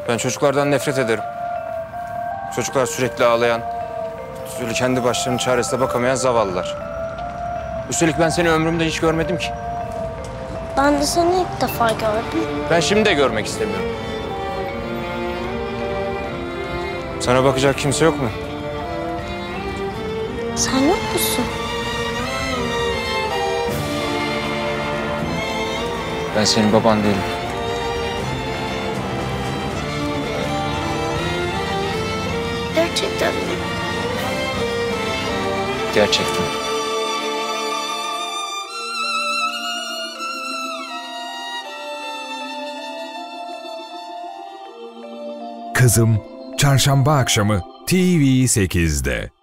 Ben çocuklardan nefret ederim. Çocuklar sürekli ağlayan, böyle kendi başlarının çaresine bakamayan zavallılar. Üstelik ben seni ömrümde hiç görmedim ki. Ben de seni ilk defa gördüm. Ben şimdi de görmek istemiyorum. Sana bakacak kimse yok mu? Sen yok musun? Ben senin baban değilim. Gerçekten mi? Gerçekten. Kızım, Çarşamba akşamı TV8'de.